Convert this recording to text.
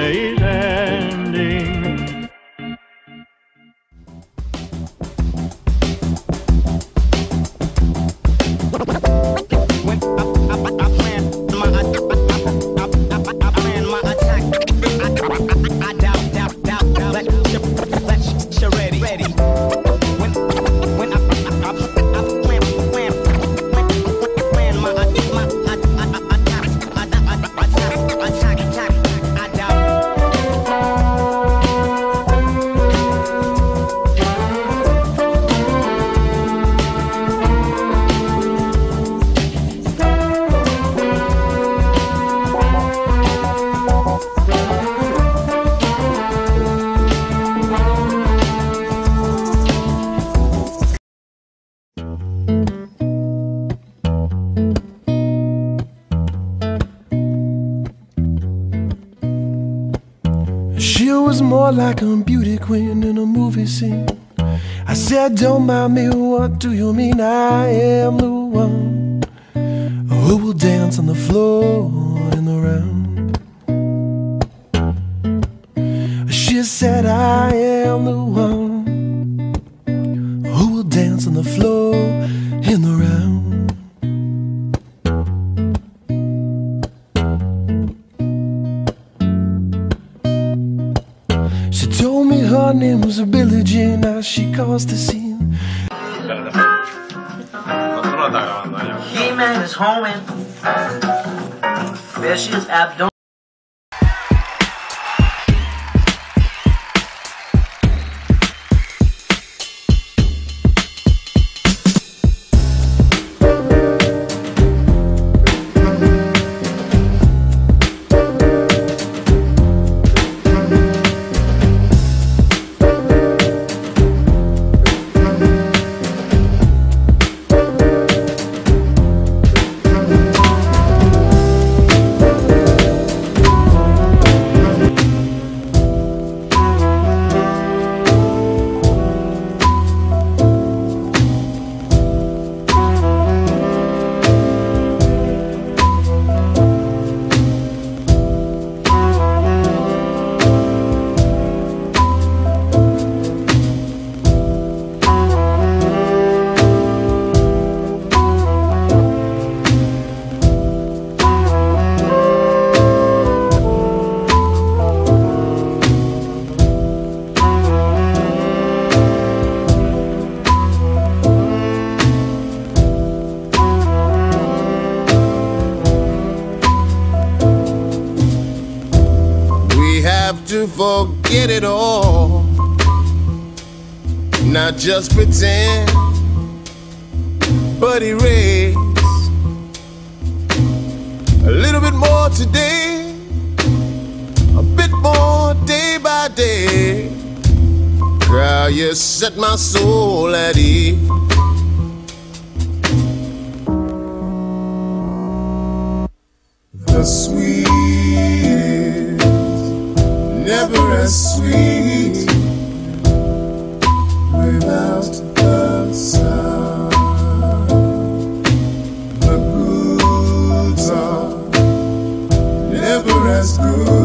day is ending. When I plan my attack, I doubt, let you ready. When I plan my attack, I doubt. She was more like a beauty queen in a movie scene. I said, don't mind me, what do you mean? I am the one who will dance on the floor in the round. She said, I am the one who will dance on the floor in the round. She told me her name was Billie Jean. Now she caused the scene. He-Man is home and there she is abdomen. To forget it all, not just pretend, but erase a little bit more today, a bit more day by day. Girl, you set my soul at ease. The sweet never as sweet without the sound. The goods are never as good